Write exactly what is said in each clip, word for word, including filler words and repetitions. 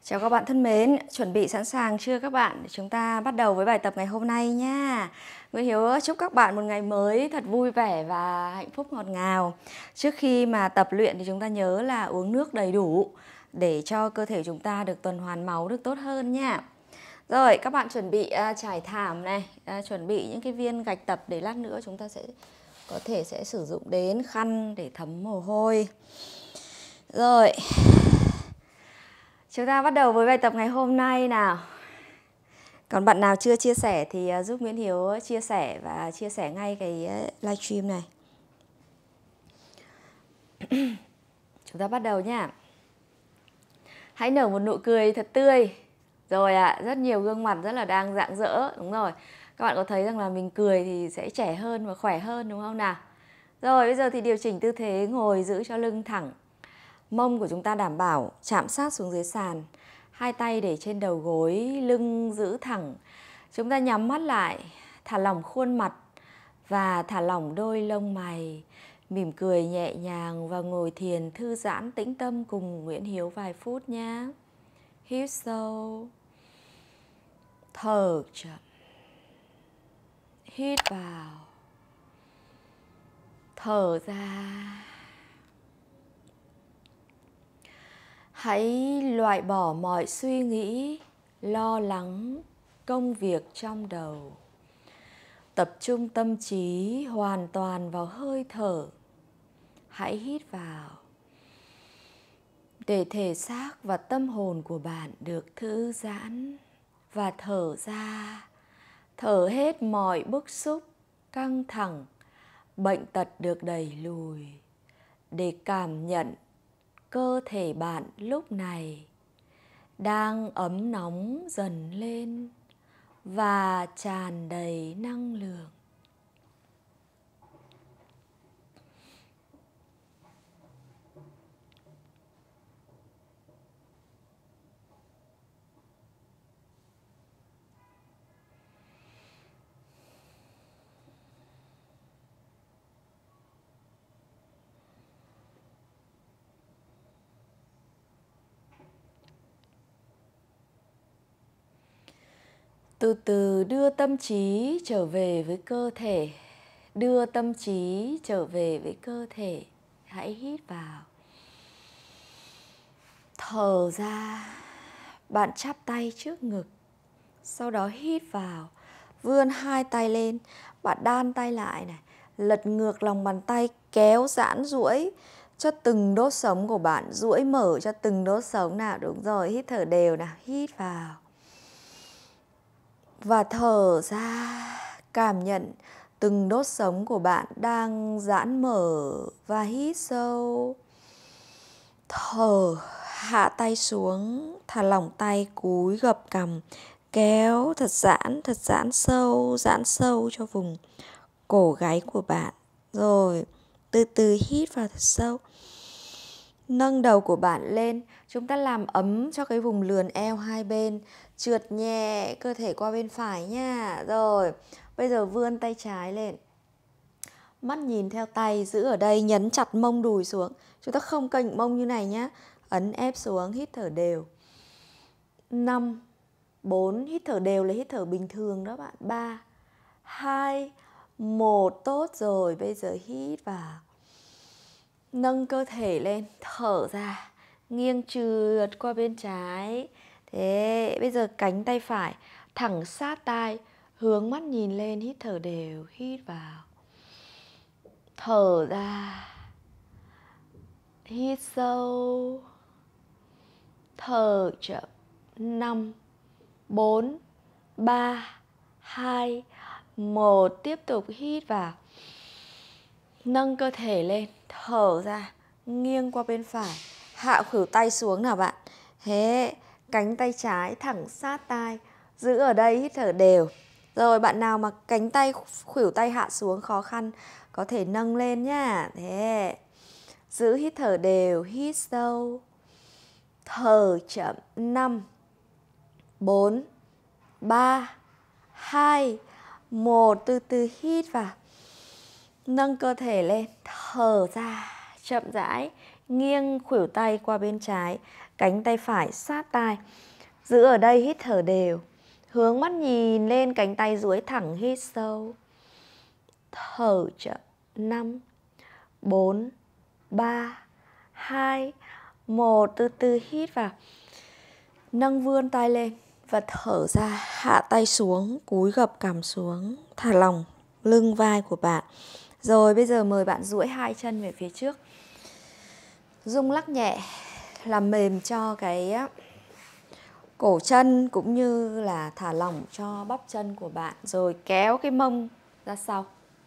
Chào các bạn thân mến, chuẩn bị sẵn sàng chưa các bạn? Để chúng ta bắt đầu với bài tập ngày hôm nay nha. Nguyễn Hiếu chúc các bạn một ngày mới thật vui vẻ và hạnh phúc ngọt ngào. Trước khi mà tập luyện thì chúng ta nhớ là uống nước đầy đủ để cho cơ thể chúng ta được tuần hoàn máu được tốt hơn nha. Rồi, các bạn chuẩn bị uh, trải thảm này, uh, chuẩn bị những cái viên gạch tập để lát nữa chúng ta sẽ có thể sẽ sử dụng đến khăn để thấm mồ hôi. Rồi, chúng ta bắt đầu với bài tập ngày hôm nay nào. Còn bạn nào chưa chia sẻ thì giúp Nguyễn Hiếu chia sẻ và chia sẻ ngay cái livestream này. Chúng ta bắt đầu nha. Hãy nở một nụ cười thật tươi. Rồi ạ, à, rất nhiều gương mặt rất là đang rạng rỡ, đúng rồi. Các bạn có thấy rằng là mình cười thì sẽ trẻ hơn và khỏe hơn đúng không nào? Rồi, bây giờ thì điều chỉnh tư thế ngồi giữ cho lưng thẳng. Mông của chúng ta đảm bảo chạm sát xuống dưới sàn. Hai tay để trên đầu gối, lưng giữ thẳng. Chúng ta nhắm mắt lại, thả lỏng khuôn mặt và thả lỏng đôi lông mày. Mỉm cười nhẹ nhàng và ngồi thiền thư giãn tĩnh tâm cùng Nguyễn Hiếu vài phút nhé. Hít sâu. Thở chậm. Hít vào. Thở ra. Hãy loại bỏ mọi suy nghĩ, lo lắng, công việc trong đầu. Tập trung tâm trí hoàn toàn vào hơi thở. Hãy hít vào để thể xác và tâm hồn của bạn được thư giãn. Và thở ra, thở hết mọi bức xúc, căng thẳng, bệnh tật được đẩy lùi. Để cảm nhận cơ thể bạn lúc này đang ấm nóng dần lên và tràn đầy năng lượng. Từ từ đưa tâm trí trở về với cơ thể. Đưa tâm trí trở về với cơ thể. Hãy hít vào. Thở ra. Bạn chắp tay trước ngực. Sau đó hít vào. Vươn hai tay lên. Bạn đan tay lại này. Lật ngược lòng bàn tay, kéo giãn duỗi cho từng đốt sống của bạn. Duỗi mở cho từng đốt sống nào. Đúng rồi, hít thở đều nào. Hít vào. Và thở ra, cảm nhận từng đốt sống của bạn đang giãn mở và hít sâu. Thở, hạ tay xuống, thả lỏng tay, cúi gập cằm, kéo thật giãn, thật giãn sâu, giãn sâu cho vùng cổ gáy của bạn. Rồi, từ từ hít vào thật sâu. Nâng đầu của bạn lên, chúng ta làm ấm cho cái vùng lườn eo hai bên. Trượt nhẹ cơ thể qua bên phải nha. Rồi, bây giờ vươn tay trái lên. Mắt nhìn theo tay, giữ ở đây, nhấn chặt mông đùi xuống. Chúng ta không kênh mông như này nhé. Ấn ép xuống, hít thở đều. năm, bốn, hít thở đều là hít thở bình thường đó bạn. ba, hai, một, tốt rồi. Bây giờ hít vào. Nâng cơ thể lên, thở ra, nghiêng trượt qua bên trái. Thế, bây giờ cánh tay phải thẳng sát tai, hướng mắt nhìn lên, hít thở đều, hít vào. Thở ra. Hít sâu. Thở chậm. năm, bốn, ba, hai, một. Tiếp tục hít vào. Nâng cơ thể lên, thở ra, nghiêng qua bên phải, hạ khuỷu tay xuống nào bạn. Thế, cánh tay trái thẳng sát tai, giữ ở đây, hít thở đều. Rồi, bạn nào mà cánh tay, khuỷu tay hạ xuống khó khăn, có thể nâng lên nhá. Thế, giữ hít thở đều, hít sâu. Thở chậm. năm, bốn, ba, hai, một. Từ từ hít vào. Nâng cơ thể lên, thở ra, chậm rãi, nghiêng khuỷu tay qua bên trái, cánh tay phải sát tai. Giữ ở đây, hít thở đều. Hướng mắt nhìn lên, cánh tay duỗi thẳng, hít sâu. Thở chậm. năm, bốn, ba, hai, một. Từ từ hít vào. Nâng vươn tay lên và thở ra, hạ tay xuống, cúi gập cằm xuống, thả lỏng lưng vai của bạn. Rồi bây giờ mời bạn duỗi hai chân về phía trước. Rung lắc nhẹ, làm mềm cho cái cổ chân cũng như là thả lỏng cho bắp chân của bạn. Rồi kéo cái mông ra sau.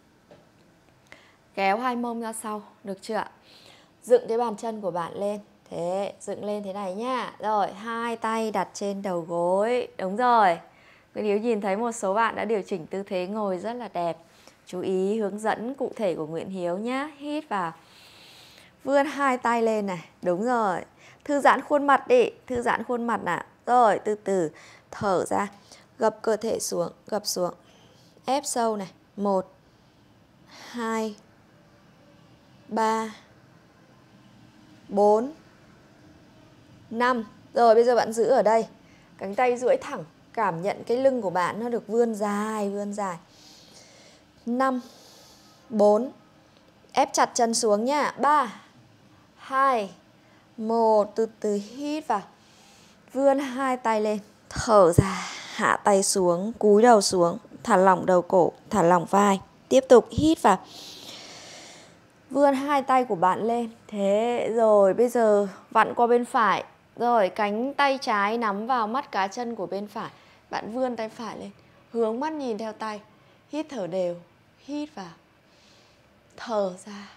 Kéo hai mông ra sau, được chưa ạ? Dựng cái bàn chân của bạn lên. Thế, dựng lên thế này nhá. Rồi, hai tay đặt trên đầu gối. Đúng rồi. Nguyễn Hiếu nhìn thấy một số bạn đã điều chỉnh tư thế ngồi rất là đẹp. Chú ý hướng dẫn cụ thể của Nguyễn Hiếu nhá. Hít vào. Vươn hai tay lên này. Đúng rồi. Thư giãn khuôn mặt đi. Thư giãn khuôn mặt nào. Rồi, từ từ thở ra. Gập cơ thể xuống, gập xuống. Ép sâu này. Một, hai, ba, bốn, năm. Rồi bây giờ bạn giữ ở đây. Cánh tay duỗi thẳng. Cảm nhận cái lưng của bạn nó được vươn dài, vươn dài. năm, bốn. Ép chặt chân xuống nhá. ba, hai, một. Từ từ hít vào. Vươn hai tay lên. Thở ra. Hạ tay xuống. Cúi đầu xuống. Thả lỏng đầu cổ. Thả lỏng vai. Tiếp tục hít vào. Vươn hai tay của bạn lên. Thế rồi bây giờ vặn qua bên phải. Rồi cánh tay trái nắm vào mắt cá chân của bên phải. Bạn vươn tay phải lên. Hướng mắt nhìn theo tay. Hít thở đều. Hít vào. Thở ra.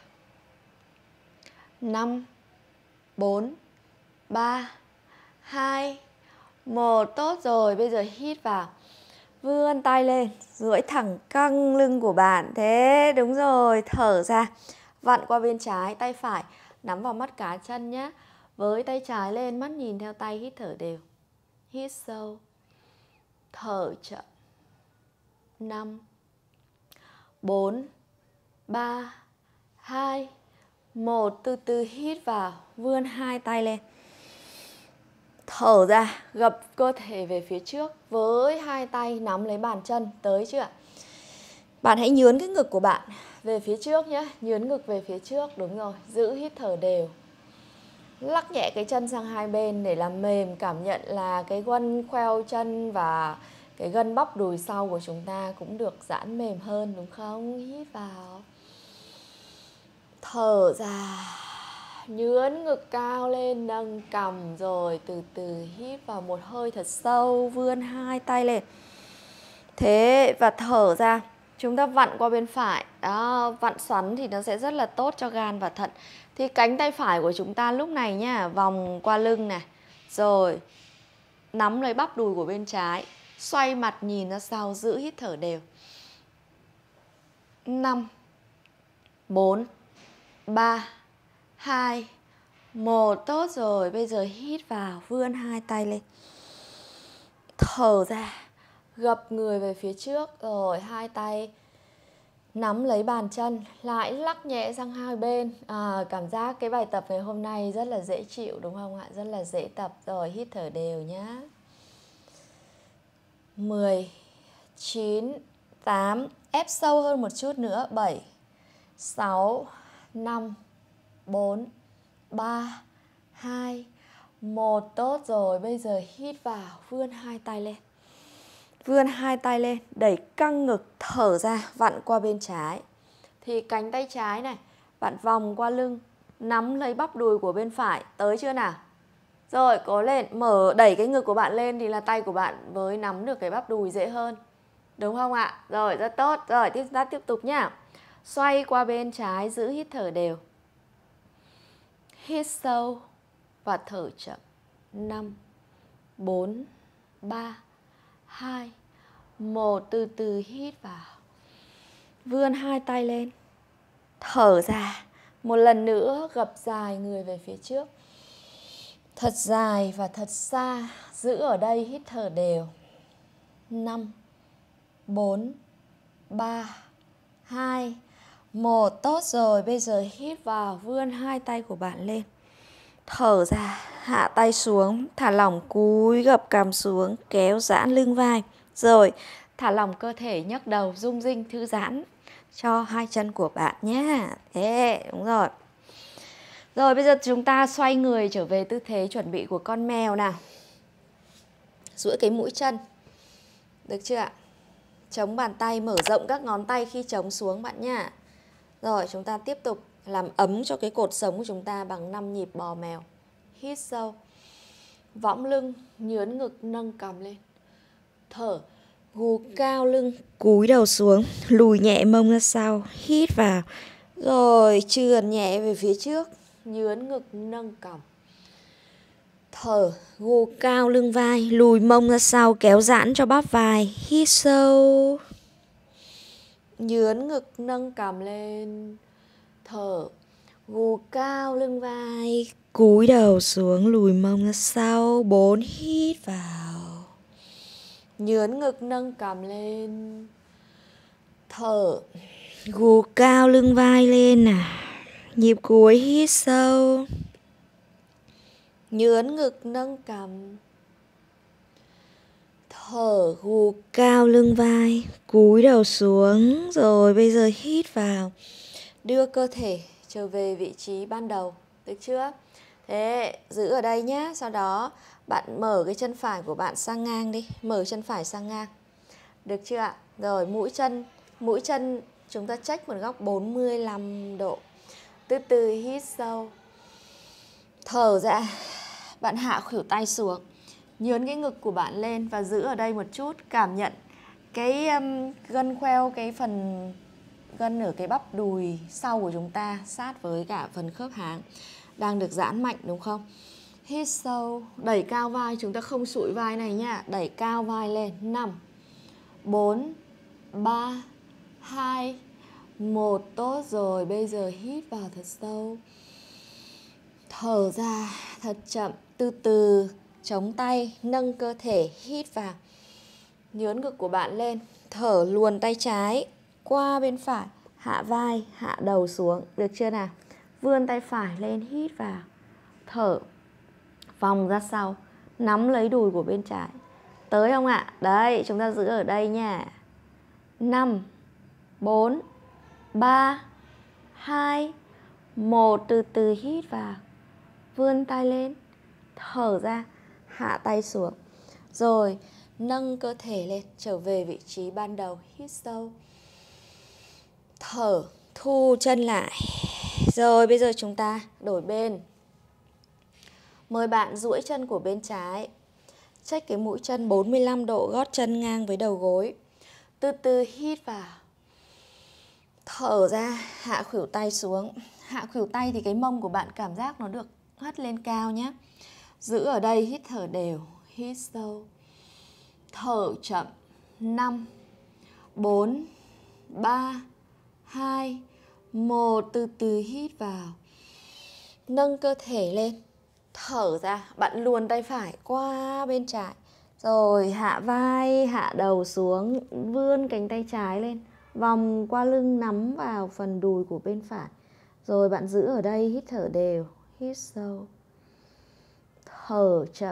năm, bốn, ba, hai, một. Tốt rồi. Bây giờ hít vào. Vươn tay lên. Duỗi thẳng căng lưng của bạn. Thế đúng rồi. Thở ra. Vặn qua bên trái. Tay phải nắm vào mắt cá chân nhé. Với tay trái lên, mắt nhìn theo tay, hít thở đều. Hít sâu. Thở chậm. năm, bốn, ba, hai, một. Từ từ hít vào. Vươn hai tay lên. Thở ra. Gập cơ thể về phía trước. Với hai tay nắm lấy bàn chân. Tới chưa ạ? Bạn hãy nhướn cái ngực của bạn về phía trước nhé. Nhướn ngực về phía trước. Đúng rồi. Giữ hít thở đều. Lắc nhẹ cái chân sang hai bên để làm mềm. Cảm nhận là cái gân khoeo chân và cái gân bắp đùi sau của chúng ta cũng được giãn mềm hơn, đúng không? Hít vào. Thở ra. Nhướn ngực cao lên, nâng cằm. Rồi từ từ hít vào một hơi thật sâu. Vươn hai tay lên. Thế và thở ra. Chúng ta vặn qua bên phải. Đó, vặn xoắn thì nó sẽ rất là tốt cho gan và thận. Thì cánh tay phải của chúng ta lúc này nhá, vòng qua lưng này. Rồi nắm lấy bắp đùi của bên trái. Xoay mặt nhìn ra sau, giữ hít thở đều. năm, bốn, ba, hai, một. Tốt rồi. Bây giờ hít vào. Vươn hai tay lên. Thở ra. Gập người về phía trước. Rồi hai tay nắm lấy bàn chân. Lại lắc nhẹ sang hai bên. à, Cảm giác cái bài tập ngày hôm nay rất là dễ chịu, đúng không ạ? Rất là dễ tập. Rồi hít thở đều nhá. Mười, chín, tám. Ép sâu hơn một chút nữa. Bảy, sáu, năm, bốn, ba, hai, một. Tốt rồi. Bây giờ hít vào. Vươn hai tay lên. Vươn hai tay lên. Đẩy căng ngực. Thở ra. Vặn qua bên trái. Thì cánh tay trái này bạn vòng qua lưng. Nắm lấy bắp đùi của bên phải. Tới chưa nào? Rồi cố lên. Mở đẩy cái ngực của bạn lên thì là tay của bạn với nắm được cái bắp đùi dễ hơn, đúng không ạ? Rồi rất tốt. Rồi tiếp ta tiếp tục nhá. Xoay qua bên trái. Giữ hít thở đều. Hít sâu và thở chậm. Năm, bốn, ba, hai, một. Từ từ hít vào. Vươn hai tay lên. Thở ra. Một lần nữa gập dài người về phía trước. Thật dài và thật xa. Giữ ở đây, hít thở đều. Năm, bốn, ba, hai, một. Tốt rồi. Bây giờ hít vào. Vươn hai tay của bạn lên. Thở ra, hạ tay xuống, thả lỏng cúi gập cằm xuống, kéo giãn lưng vai. Rồi, thả lỏng cơ thể, nhấc đầu, rung rinh, thư giãn cho hai chân của bạn nhé. Thế, đúng rồi. Rồi, bây giờ chúng ta xoay người trở về tư thế chuẩn bị của con mèo nào. Duỗi cái mũi chân. Được chưa ạ? Chống bàn tay, mở rộng các ngón tay khi chống xuống bạn nhá. Rồi, chúng ta tiếp tục làm ấm cho cái cột sống của chúng ta bằng năm nhịp bò mèo. Hít sâu. Võng lưng, nhướn ngực, nâng cằm lên. Thở, gù cao lưng, cúi đầu xuống, lùi nhẹ mông ra sau, hít vào. Rồi, trườn nhẹ về phía trước, nhướn ngực, nâng cằm. Thở, gù cao lưng vai, lùi mông ra sau, kéo giãn cho bắp vai, hít sâu. Nhướn ngực, nâng cằm lên. Thở, gù cao lưng vai, cúi đầu xuống, lùi mông ra sau, bốn, hít vào. Nhướn ngực, nâng cằm lên. Thở, gù cao lưng vai lên nào. Nhịp cuối, hít sâu. Nhướn ngực, nâng cằm. Thở, gù cao lưng vai, cúi đầu xuống. Rồi bây giờ hít vào. Đưa cơ thể trở về vị trí ban đầu. Được chưa? Thế, giữ ở đây nhé. Sau đó bạn mở cái chân phải của bạn sang ngang đi. Mở chân phải sang ngang. Được chưa ạ? Rồi, mũi chân Mũi chân chúng ta check một góc bốn mươi lăm độ. Từ từ hít sâu. Thở ra. Bạn hạ khuỷu tay xuống. Nhướn cái ngực của bạn lên và giữ ở đây một chút. Cảm nhận cái um, gân khoeo, cái phần gân ở cái bắp đùi sau của chúng ta sát với cả phần khớp háng đang được giãn mạnh, đúng không? Hít sâu. Đẩy cao vai, chúng ta không sụi vai này nhá. Đẩy cao vai lên. Năm, bốn, ba, hai, một. Tốt rồi. Bây giờ hít vào thật sâu. Thở ra thật chậm. Từ từ chống tay, nâng cơ thể, hít vào. Nhướn ngực của bạn lên. Thở, luồn tay trái qua bên phải, hạ vai, hạ đầu xuống. Được chưa nào? Vươn tay phải lên, hít vào. Thở, vòng ra sau, nắm lấy đùi của bên trái. Tới không ạ? Đấy, chúng ta giữ ở đây nha. Năm, bốn, ba, hai, một. Từ từ hít vào. Vươn tay lên. Thở ra, hạ tay xuống. Rồi, nâng cơ thể lên, trở về vị trí ban đầu. Hít sâu. Thở, thu chân lại. Rồi, bây giờ chúng ta đổi bên. Mời bạn duỗi chân của bên trái. Check cái mũi chân bốn mươi lăm độ, gót chân ngang với đầu gối. Từ từ hít vào. Thở ra, hạ khuỷu tay xuống. Hạ khuỷu tay thì cái mông của bạn cảm giác nó được hất lên cao nhé. Giữ ở đây, hít thở đều. Hít sâu. Thở chậm. Năm, bốn, ba, hai, một. Từ từ hít vào. Nâng cơ thể lên. Thở ra. Bạn luồn tay phải qua bên trái. Rồi hạ vai, hạ đầu xuống. Vươn cánh tay trái lên. Vòng qua lưng, nắm vào phần đùi của bên phải. Rồi bạn giữ ở đây, hít thở đều. Hít sâu. Thở chậm.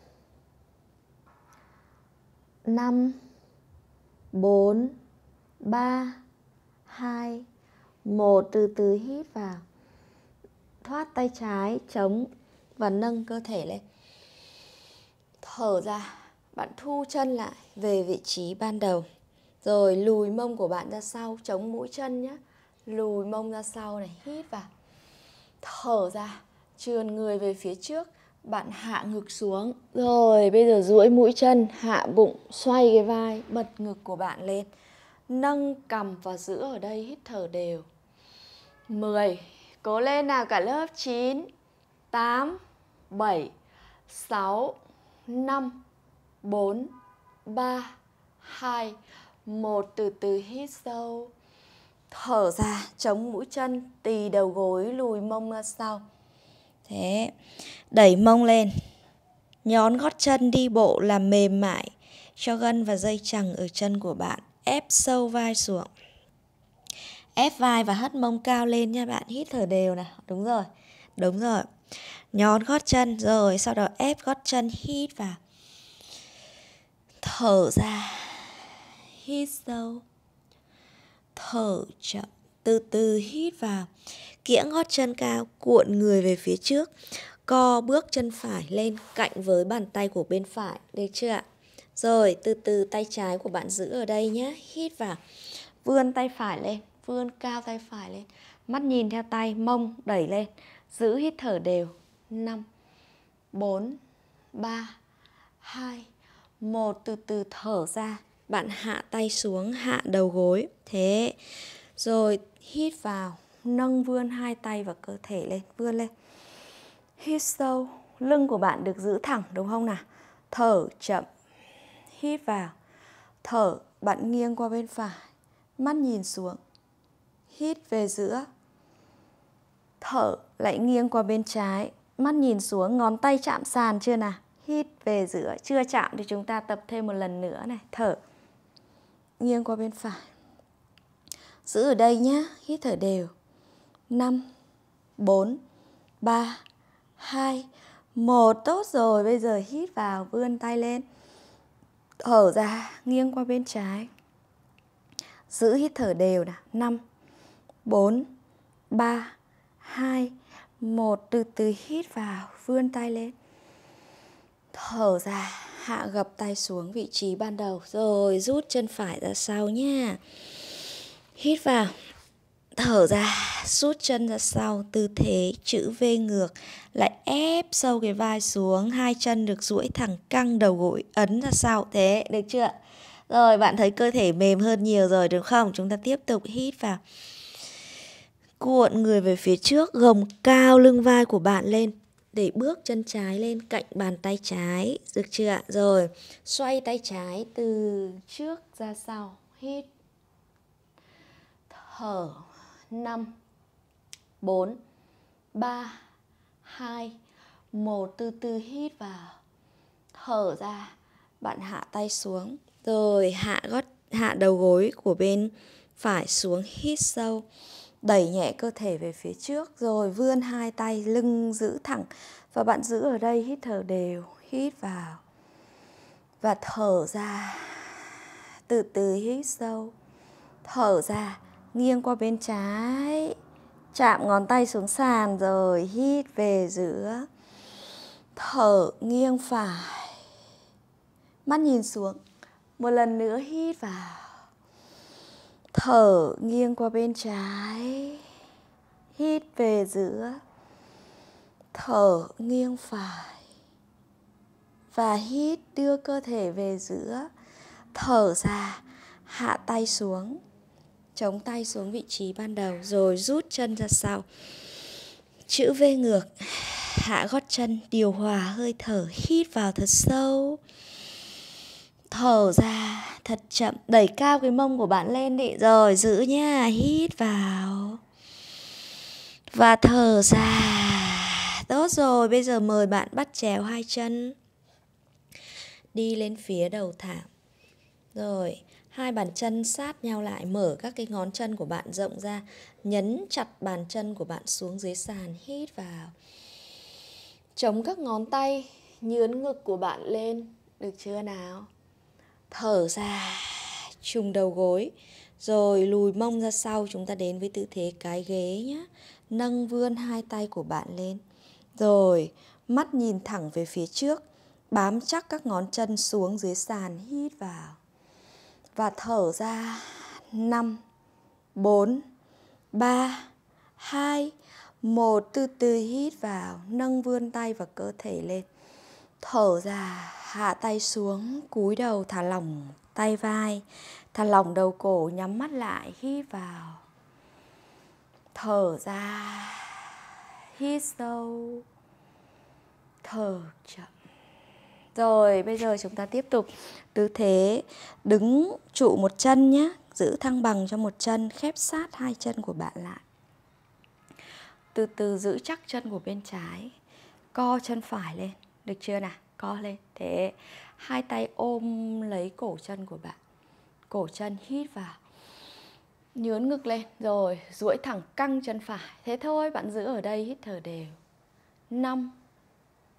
Năm, bốn, ba, hai, một. Từ từ hít vào. Thoát tay trái, chống và nâng cơ thể lên. Thở ra. Bạn thu chân lại về vị trí ban đầu. Rồi lùi mông của bạn ra sau, chống mũi chân nhé. Lùi mông ra sau này, hít vào. Thở ra, trườn người về phía trước. Bạn hạ ngực xuống. Rồi bây giờ duỗi mũi chân, hạ bụng, xoay cái vai, bật ngực của bạn lên. Nâng cằm và giữ ở đây, hít thở đều. Mười. Cố lên nào cả lớp. Chín, tám, bảy, sáu, năm, bốn, ba, hai, một. Từ từ hít sâu. Thở ra, chống mũi chân, tì đầu gối, lùi mông ra sau. Thế, đẩy mông lên. Nhón gót chân đi bộ làm mềm mại cho gân và dây chằng ở chân của bạn. Ép sâu vai xuống. Ép vai và hất mông cao lên nha bạn. Hít thở đều nào. Đúng rồi. Đúng rồi. nhón gót chân, rồi sau đó ép gót chân, hít vào, thở ra, hít sâu, thở chậm, từ từ hít vào, kiễng gót chân cao, cuộn người về phía trước, co bước chân phải lên cạnh với bàn tay của bên phải, được chưa ạ? Rồi từ từ tay trái của bạn giữ ở đây nhé, hít vào, vươn tay phải lên, vươn cao tay phải lên, mắt nhìn theo tay, mông đẩy lên, giữ hít thở đều. Năm, bốn, ba, hai, một, từ từ thở ra, bạn hạ tay xuống, hạ đầu gối, thế, rồi hít vào, nâng vươn hai tay và cơ thể lên, vươn lên, hít sâu, lưng của bạn được giữ thẳng đúng không nào? Thở chậm, hít vào, thở, bạn nghiêng qua bên phải, mắt nhìn xuống, hít về giữa, thở, lại nghiêng qua bên trái, mắt nhìn xuống, ngón tay chạm sàn chưa nào? Hít về giữa, chưa chạm thì chúng ta tập thêm một lần nữa này, thở, nghiêng qua bên phải, giữ ở đây nhé, hít thở đều. Năm, bốn, ba, hai, một, tốt rồi, bây giờ hít vào, vươn tay lên, thở ra, nghiêng qua bên trái, giữ hít thở đều nào. Năm, bốn, ba, hai, một, từ từ hít vào, vươn tay lên, thở ra, hạ gập tay xuống vị trí ban đầu, rồi rút chân phải ra sau nha. Hít vào, thở ra, rút chân ra sau, tư thế chữ V ngược, lại ép sâu cái vai xuống, hai chân được duỗi thẳng, căng đầu gối, ấn ra sau, thế, được chưa? Rồi, bạn thấy cơ thể mềm hơn nhiều rồi đúng không? Chúng ta tiếp tục hít vào, cuộn người về phía trước, gồng cao lưng vai của bạn lên, để bước chân trái lên cạnh bàn tay trái, được chưa ạ? Rồi, xoay tay trái từ trước ra sau, hít, thở, năm, bốn, ba, hai, một, từ từ hít vào, thở ra, bạn hạ tay xuống, rồi hạ gót hạ đầu gối của bên phải xuống, hít sâu, đẩy nhẹ cơ thể về phía trước, rồi vươn hai tay, lưng giữ thẳng và bạn giữ ở đây, hít thở đều, hít vào và thở ra, từ từ hít sâu, thở ra, nghiêng qua bên trái, chạm ngón tay xuống sàn, rồi hít về giữa, thở nghiêng phải, mắt nhìn xuống, một lần nữa hít vào, thở nghiêng qua bên trái, hít về giữa, thở nghiêng phải và hít, đưa cơ thể về giữa, thở ra, hạ tay xuống, chống tay xuống vị trí ban đầu, rồi rút chân ra sau, chữ V ngược, hạ gót chân, điều hòa hơi thở, hít vào thật sâu, thở ra thật chậm, đẩy cao cái mông của bạn lên đi, rồi giữ nha, hít vào và thở ra. Tốt rồi, bây giờ mời bạn bắt chéo hai chân, đi lên phía đầu thảm, rồi hai bàn chân sát nhau lại, mở các cái ngón chân của bạn rộng ra, nhấn chặt bàn chân của bạn xuống dưới sàn, hít vào, chống các ngón tay, nhướn ngực của bạn lên, được chưa nào? Thở ra, trùng đầu gối, rồi lùi mông ra sau, chúng ta đến với tư thế cái ghế nhé. Nâng vươn hai tay của bạn lên, rồi mắt nhìn thẳng về phía trước, bám chắc các ngón chân xuống dưới sàn, hít vào và thở ra. Năm, bốn, ba, hai, một, từ từ hít vào, nâng vươn tay và cơ thể lên, thở ra, hạ tay xuống, cúi đầu thả lỏng tay vai, thả lỏng đầu cổ, nhắm mắt lại, hít vào, thở ra, hít sâu, thở chậm. Rồi bây giờ chúng ta tiếp tục tư thế đứng trụ một chân nhé, giữ thăng bằng cho một chân, khép sát hai chân của bạn lại, từ từ giữ chắc chân của bên trái, co chân phải lên, được chưa nào? Co lên, thế hai tay ôm lấy cổ chân của bạn, cổ chân, hít vào, nhướn ngực lên, rồi duỗi thẳng căng chân phải, thế thôi, bạn giữ ở đây, hít thở đều. Năm,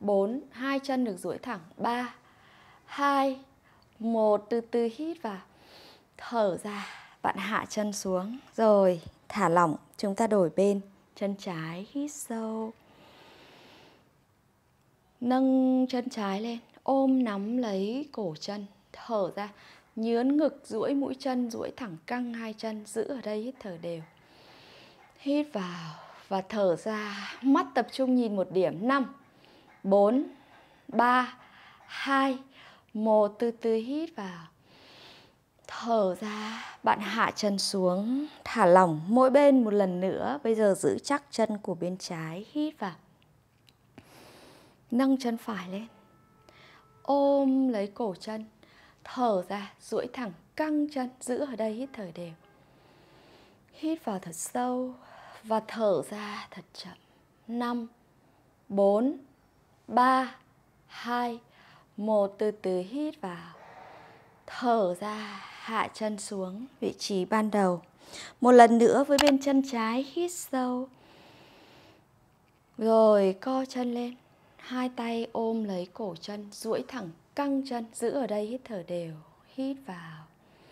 bốn, hai chân được duỗi thẳng. ba, hai, một, từ từ hít vào. Thở ra, bạn hạ chân xuống. Rồi, thả lỏng, chúng ta đổi bên. Chân trái, hít sâu. Nâng chân trái lên, ôm nắm lấy cổ chân. Thở ra, nhướn ngực, duỗi mũi chân, duỗi thẳng căng hai chân. Giữ ở đây, hít thở đều. Hít vào và thở ra, mắt tập trung nhìn một điểm. Năm, bốn, ba, hai, một, từ từ hít vào. Thở ra, bạn hạ chân xuống, thả lỏng mỗi bên một lần nữa. Bây giờ giữ chắc chân của bên trái, hít vào. Nâng chân phải lên, ôm lấy cổ chân. Thở ra, duỗi thẳng căng chân, giữ ở đây, hít thở đều. Hít vào thật sâu và thở ra thật chậm. Năm, bốn, ba, hai, một, từ từ hít vào. Thở ra, hạ chân xuống vị trí ban đầu. Một lần nữa với bên chân trái, hít sâu. Rồi co chân lên, hai tay ôm lấy cổ chân, duỗi thẳng căng chân, giữ ở đây, hít thở đều. Hít vào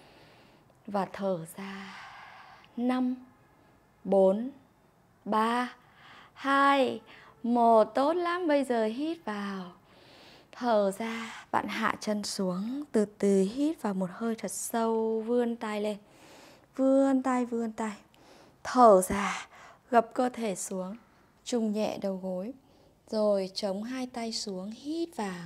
và thở ra. Năm, bốn, ba, hai, một. Tốt lắm, bây giờ hít vào. Thở ra, bạn hạ chân xuống, từ từ hít vào một hơi thật sâu, vươn tay lên. Vươn tay, vươn tay. Thở ra, gập cơ thể xuống, trùng nhẹ đầu gối. Rồi chống hai tay xuống, hít vào.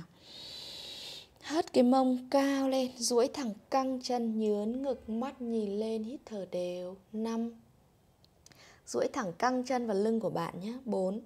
Hất cái mông cao lên, duỗi thẳng căng chân, nhướn ngực, mắt nhìn lên, hít thở đều. Năm. Duỗi thẳng căng chân và lưng của bạn nhé. Bốn,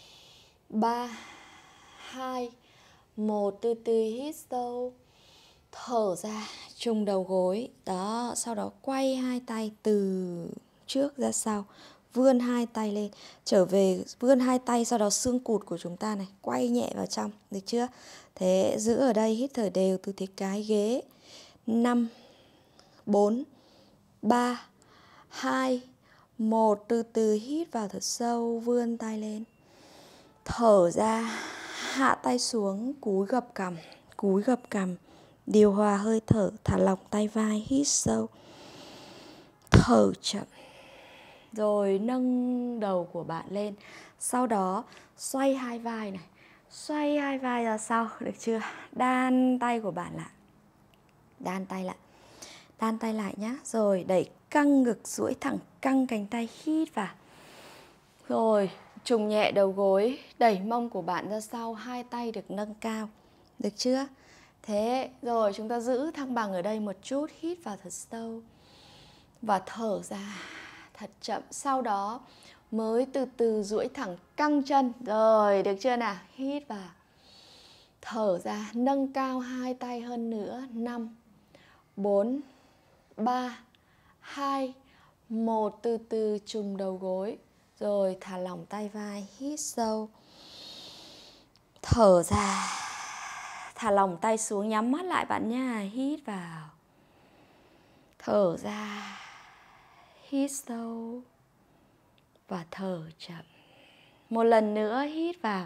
ba, hai, một. Từ từ hít sâu. Thở ra, trùng đầu gối. Đó, sau đó quay hai tay từ trước ra sau. Vươn hai tay lên, trở về, vươn hai tay, sau đó xương cụt của chúng ta này, quay nhẹ vào trong, được chưa? Thế, giữ ở đây, hít thở đều từ thế cái ghế. Năm, bốn, ba, hai, một. Từ từ hít vào thật sâu, vươn tay lên. Thở ra, hạ tay xuống, cúi gập cằm, cúi gập cằm. Điều hòa hơi thở, thả lỏng tay vai, hít sâu. Thở chậm. Rồi nâng đầu của bạn lên. Sau đó xoay hai vai này, xoay hai vai ra sau, được chưa? Đan tay của bạn lại. Đan tay lại. Đan tay lại nhá. Rồi đẩy căng ngực, duỗi thẳng căng cánh tay, hít vào. Rồi trùng nhẹ đầu gối, đẩy mông của bạn ra sau, hai tay được nâng cao. Được chưa? Thế rồi chúng ta giữ thăng bằng ở đây một chút, hít vào thật sâu và thở ra thật chậm. Sau đó mới từ từ duỗi thẳng căng chân. Rồi, được chưa nào? Hít vào. Thở ra, nâng cao hai tay hơn nữa. Năm, bốn, ba, hai, một. Từ từ trùng đầu gối. Rồi thả lỏng tay vai, hít sâu. Thở ra. Thả lỏng tay xuống, nhắm mắt lại bạn nha. Hít vào. Thở ra. Hít sâu. Và thở chậm. Một lần nữa hít vào.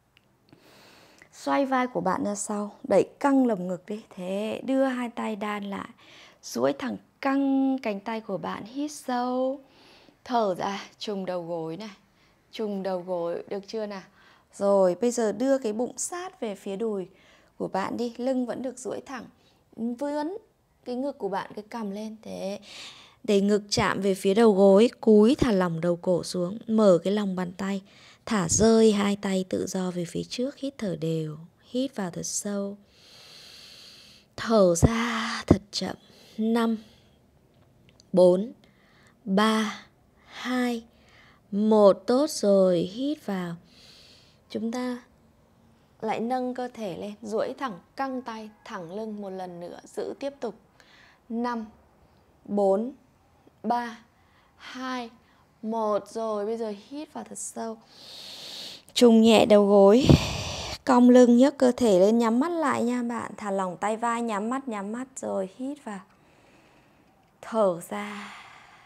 Xoay vai của bạn ra sau, đẩy căng lồng ngực đi. Thế, đưa hai tay đan lại, duỗi thẳng căng cánh tay của bạn, hít sâu. Thở ra, trùng đầu gối này, trùng đầu gối, được chưa nào? Rồi, bây giờ đưa cái bụng sát về phía đùi của bạn đi, lưng vẫn được duỗi thẳng. Vươn cái ngực của bạn, cái cằm lên. Thế, để ngực chạm về phía đầu gối, cúi thả lỏng đầu cổ xuống, mở cái lòng bàn tay, thả rơi hai tay tự do về phía trước, hít thở đều, hít vào thật sâu. Thở ra thật chậm. Năm, bốn, ba, hai, một. Tốt rồi, hít vào. Chúng ta lại nâng cơ thể lên, duỗi thẳng căng tay, thẳng lưng một lần nữa, giữ tiếp tục. Năm, bốn, ba, hai, một. Rồi bây giờ hít vào thật sâu. Trùng nhẹ đầu gối, cong lưng, nhấc cơ thể lên, nhắm mắt lại nha bạn. Thả lỏng tay vai, nhắm mắt, nhắm mắt. Rồi hít vào. Thở ra.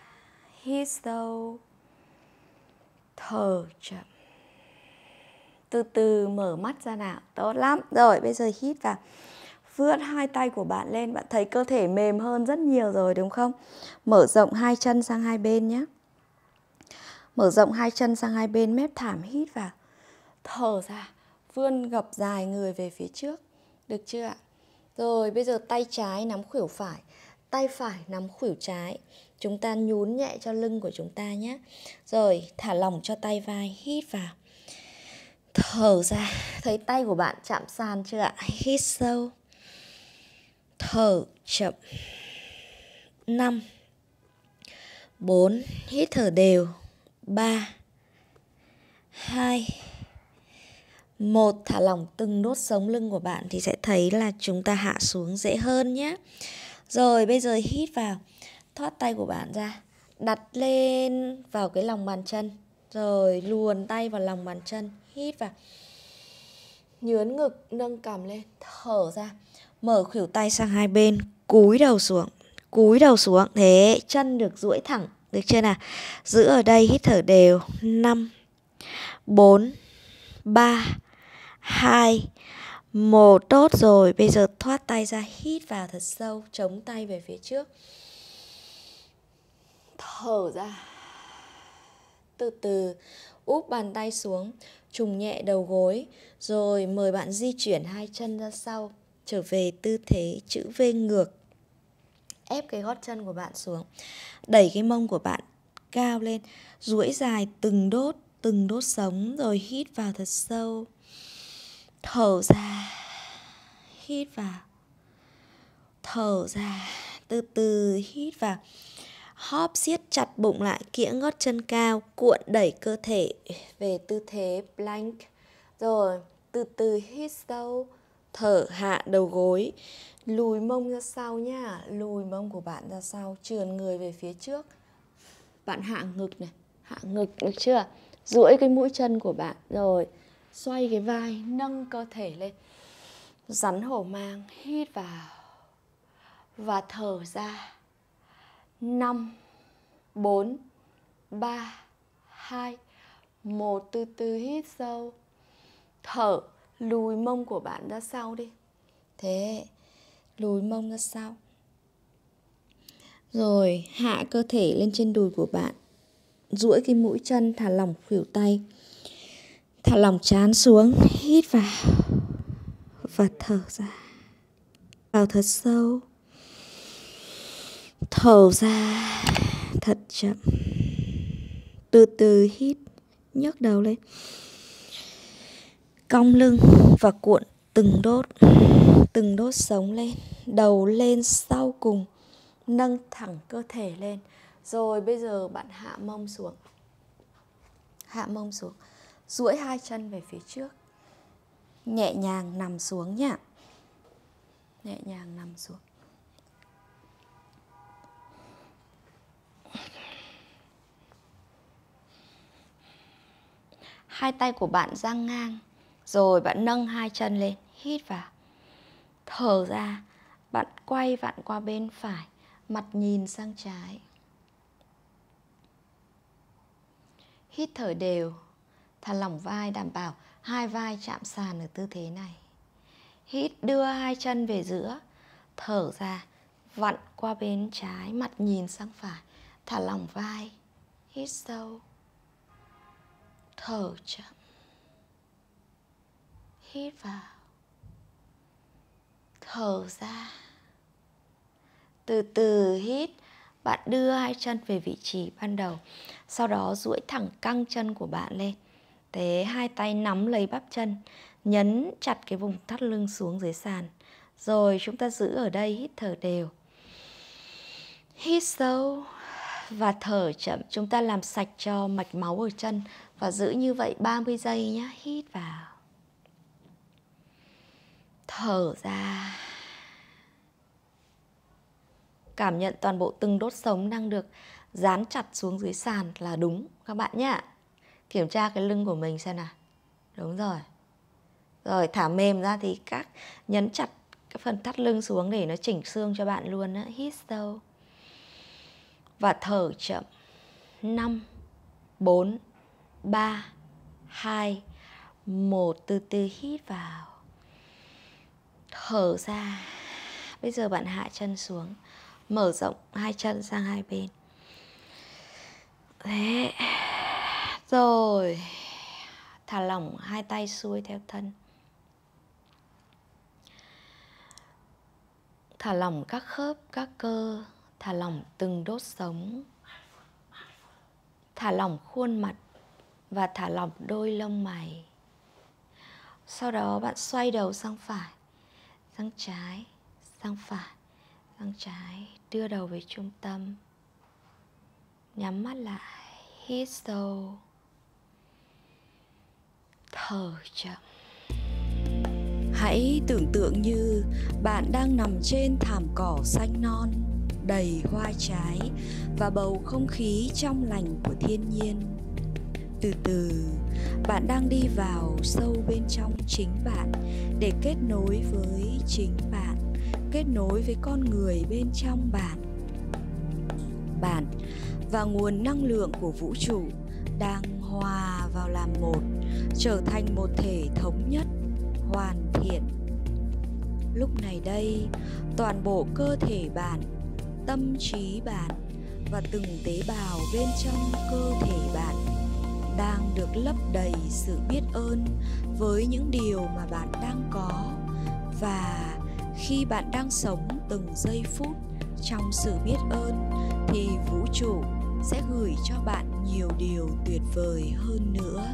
Hít sâu. Thở chậm. Từ từ mở mắt ra nào. Tốt lắm. Rồi bây giờ hít vào. Vươn hai tay của bạn lên. Bạn thấy cơ thể mềm hơn rất nhiều rồi đúng không? Mở rộng hai chân sang hai bên nhé. Mở rộng hai chân sang hai bên, mép thảm, hít vào. Thở ra. Vươn gập dài người về phía trước. Được chưa ạ? Rồi bây giờ tay trái nắm khuỷu phải, tay phải nắm khuỷu trái. Chúng ta nhún nhẹ cho lưng của chúng ta nhé. Rồi thả lỏng cho tay vai, hít vào. Thở ra. Thấy tay của bạn chạm sàn chưa ạ? Hít sâu. Thở chậm. Năm, bốn, hít thở đều. Ba, hai, một. Thả lỏng từng đốt sống lưng của bạn thì sẽ thấy là chúng ta hạ xuống dễ hơn nhé. Rồi bây giờ hít vào. Thoát tay của bạn ra. Đặt lên vào cái lòng bàn chân. Rồi luồn tay vào lòng bàn chân. Hít vào. Nhướn ngực, nâng cằm lên. Thở ra. Mở khuỷu tay sang hai bên. Cúi đầu xuống. Cúi đầu xuống. Thế chân được duỗi thẳng. Được chưa nào? Giữ ở đây, hít thở đều. Năm, bốn, ba, hai, một. Tốt rồi. Bây giờ thoát tay ra. Hít vào thật sâu. Chống tay về phía trước. Thở ra. Từ từ úp bàn tay xuống, trùng nhẹ đầu gối. Rồi mời bạn di chuyển hai chân ra sau, trở về tư thế chữ V ngược. Ép cái gót chân của bạn xuống. Đẩy cái mông của bạn cao lên. Duỗi dài từng đốt, từng đốt sống. Rồi hít vào thật sâu. Thở ra. Hít vào. Thở ra. Từ từ hít vào. Hóp siết chặt bụng lại, kiễng gót chân cao, cuộn đẩy cơ thể về tư thế plank. Rồi, từ từ hít sâu, thở hạ đầu gối, lùi mông ra sau nhá, lùi mông của bạn ra sau, trườn người về phía trước. Bạn hạ ngực này, hạ ngực được chưa? Duỗi cái mũi chân của bạn, rồi xoay cái vai, nâng cơ thể lên. Rắn hổ mang, hít vào và thở ra. Năm, bốn, ba, hai, một. Từ từ hít sâu. Thở, lùi mông của bạn ra sau đi. Thế, lùi mông ra sau. Rồi, hạ cơ thể lên trên đùi của bạn. Duỗi cái mũi chân, thả lỏng khuỷu tay. Thả lỏng trán xuống, hít vào và thở ra. Vào thật sâu. Thở ra thật chậm. Từ từ hít, nhấc đầu lên. Cong lưng và cuộn từng đốt, từng đốt sống lên. Đầu lên sau cùng, nâng thẳng cơ thể lên. Rồi bây giờ bạn hạ mông xuống. Hạ mông xuống. Duỗi hai chân về phía trước. Nhẹ nhàng nằm xuống nhá. Nhẹ nhàng nằm xuống. Hai tay của bạn dang ngang. Rồi bạn nâng hai chân lên. Hít vào. Thở ra. Bạn quay vặn qua bên phải. Mặt nhìn sang trái. Hít thở đều. Thả lỏng vai, đảm bảo hai vai chạm sàn ở tư thế này. Hít đưa hai chân về giữa. Thở ra. Vặn qua bên trái. Mặt nhìn sang phải. Thả lỏng vai. Hít sâu. Thở chậm. Hít vào. Thở ra. Từ từ hít. Bạn đưa hai chân về vị trí ban đầu. Sau đó duỗi thẳng căng chân của bạn lên. Thế hai tay nắm lấy bắp chân. Nhấn chặt cái vùng thắt lưng xuống dưới sàn. Rồi chúng ta giữ ở đây, hít thở đều. Hít sâu và thở chậm. Chúng ta làm sạch cho mạch máu ở chân. Và giữ như vậy ba mươi giây nhé. Hít vào. Thở ra. Cảm nhận toàn bộ từng đốt sống đang được dán chặt xuống dưới sàn là đúng các bạn nhé. Kiểm tra cái lưng của mình xem nào. Đúng rồi. Rồi thả mềm ra thì các nhấn chặt cái phần thắt lưng xuống để nó chỉnh xương cho bạn luôn á. Hít sâu. Và thở chậm. Năm, bốn, ba, hai, Một, từ từ hít vào, thở ra. Bây giờ bạn hạ chân xuống, mở rộng hai chân sang hai bên. Thế. Rồi. Thả lỏng hai tay xuôi theo thân. Thả lỏng các khớp, các cơ. Thả lỏng từng đốt sống. Thả lỏng khuôn mặt và thả lỏng đôi lông mày. Sau đó bạn xoay đầu sang phải, sang trái, sang phải, sang trái. Đưa đầu về trung tâm. Nhắm mắt lại, hít sâu, thở chậm. Hãy tưởng tượng như bạn đang nằm trên thảm cỏ xanh non, đầy hoa trái và bầu không khí trong lành của thiên nhiên. Từ từ, bạn đang đi vào sâu bên trong chính bạn để kết nối với chính bạn, kết nối với con người bên trong bạn. Bạn và nguồn năng lượng của vũ trụ đang hòa vào làm một, trở thành một thể thống nhất, hoàn thiện. Lúc này đây, toàn bộ cơ thể bạn, tâm trí bạn và từng tế bào bên trong cơ thể bạn đang được lấp đầy sự biết ơn với những điều mà bạn đang có. Và khi bạn đang sống từng giây phút trong sự biết ơn thì vũ trụ sẽ gửi cho bạn nhiều điều tuyệt vời hơn nữa.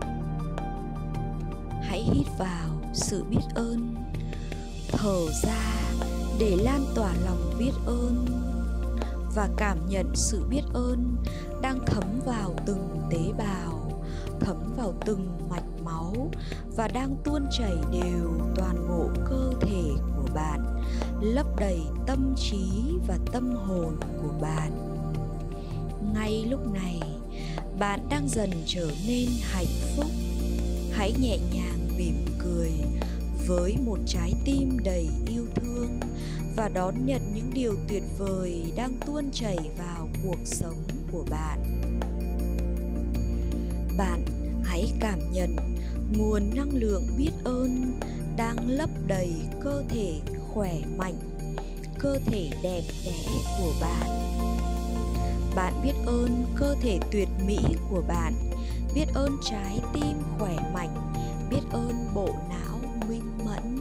Hãy hít vào sự biết ơn, thở ra để lan tỏa lòng biết ơn và cảm nhận sự biết ơn đang thấm vào từng tế bào, thấm vào từng mạch máu và đang tuôn chảy đều toàn bộ cơ thể của bạn, lấp đầy tâm trí và tâm hồn của bạn. Ngay lúc này, bạn đang dần trở nên hạnh phúc. Hãy nhẹ nhàng mỉm cười với một trái tim đầy yêu thương và đón nhận những điều tuyệt vời đang tuôn chảy vào cuộc sống của bạn. Bạn hãy cảm nhận nguồn năng lượng biết ơn đang lấp đầy cơ thể khỏe mạnh, cơ thể đẹp đẽ của bạn. Bạn biết ơn cơ thể tuyệt mỹ của bạn, biết ơn trái tim khỏe mạnh, biết ơn bộ não minh mẫn.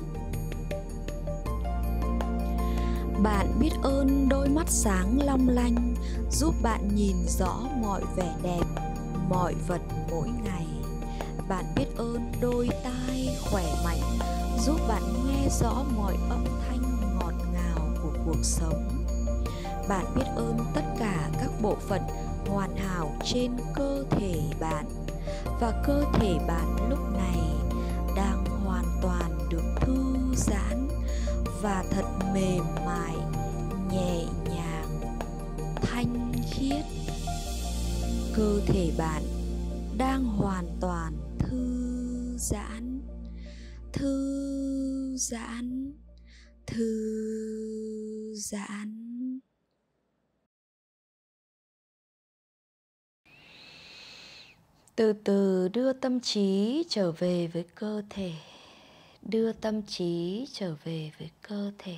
Bạn biết ơn đôi mắt sáng long lanh, giúp bạn nhìn rõ mọi vẻ đẹp, mọi vật mỗi ngày. Bạn biết ơn đôi tai khỏe mạnh, giúp bạn nghe rõ mọi âm thanh ngọt ngào của cuộc sống. Bạn biết ơn tất cả các bộ phận hoàn hảo trên cơ thể bạn, và cơ thể bạn lúc này đang hoàn toàn được thư giãn và thật mềm mại, nhẹ nhàng, thanh khiết. Cơ thể bạn đang hoàn toàn thư giãn, thư giãn, thư giãn. Từ từ đưa tâm trí trở về với cơ thể. Đưa tâm trí trở về với cơ thể.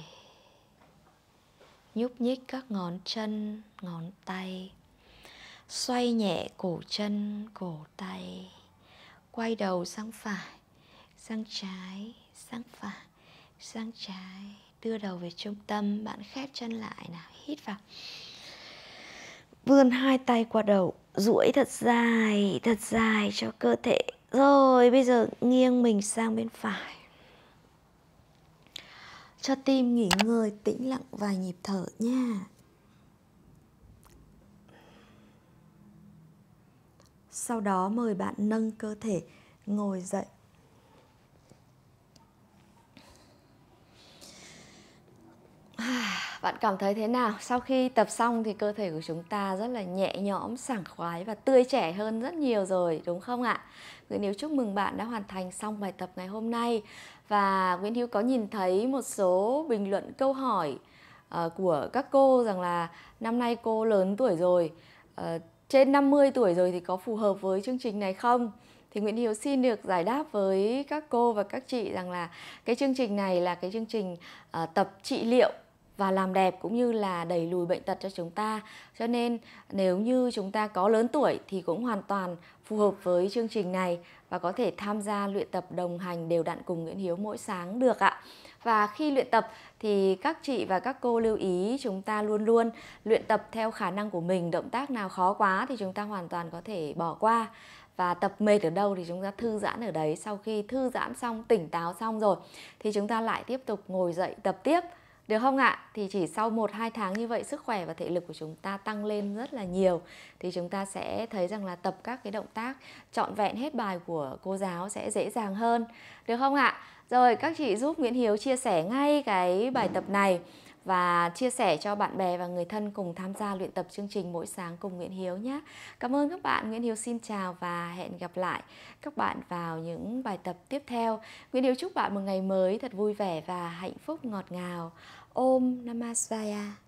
Nhúc nhích các ngón chân, ngón tay. Xoay nhẹ cổ chân, cổ tay. Quay đầu sang phải, sang trái, sang phải, sang trái. Đưa đầu về trung tâm. Bạn khép chân lại nào, hít vào. Vươn hai tay qua đầu, duỗi thật dài, thật dài cho cơ thể. Rồi bây giờ nghiêng mình sang bên phải. Cho tim nghỉ ngơi, tĩnh lặng vài nhịp thở nha. Sau đó mời bạn nâng cơ thể, ngồi dậy. Bạn cảm thấy thế nào? Sau khi tập xong thì cơ thể của chúng ta rất là nhẹ nhõm, sảng khoái và tươi trẻ hơn rất nhiều rồi, đúng không ạ? Nguyễn Hiếu chúc mừng bạn đã hoàn thành xong bài tập ngày hôm nay. Và Nguyễn Hiếu có nhìn thấy một số bình luận câu hỏi uh, của các cô rằng là năm nay cô lớn tuổi rồi, uh, trên năm mươi tuổi rồi thì có phù hợp với chương trình này không? Thì Nguyễn Hiếu xin được giải đáp với các cô và các chị rằng là cái chương trình này là cái chương trình uh, tập trị liệu và làm đẹp cũng như là đẩy lùi bệnh tật cho chúng ta. Cho nên nếu như chúng ta có lớn tuổi thì cũng hoàn toàn phù hợp với chương trình này và có thể tham gia luyện tập đồng hành đều đặn cùng Nguyễn Hiếu mỗi sáng được ạ. Và khi luyện tập thì các chị và các cô lưu ý chúng ta luôn luôn luyện tập theo khả năng của mình. Động tác nào khó quá thì chúng ta hoàn toàn có thể bỏ qua. Và tập mệt ở đâu thì chúng ta thư giãn ở đấy. Sau khi thư giãn xong, tỉnh táo xong rồi thì chúng ta lại tiếp tục ngồi dậy tập tiếp. Được không ạ? Thì chỉ sau một hai tháng như vậy sức khỏe và thể lực của chúng ta tăng lên rất là nhiều. Thì chúng ta sẽ thấy rằng là tập các cái động tác trọn vẹn hết bài của cô giáo sẽ dễ dàng hơn. Được không ạ? Rồi các chị giúp Nguyễn Hiếu chia sẻ ngay cái bài tập này và chia sẻ cho bạn bè và người thân cùng tham gia luyện tập chương trình mỗi sáng cùng Nguyễn Hiếu nhé. Cảm ơn các bạn. Nguyễn Hiếu xin chào và hẹn gặp lại các bạn vào những bài tập tiếp theo. Nguyễn Hiếu chúc bạn một ngày mới thật vui vẻ và hạnh phúc ngọt ngào. Om Namah Shivaya.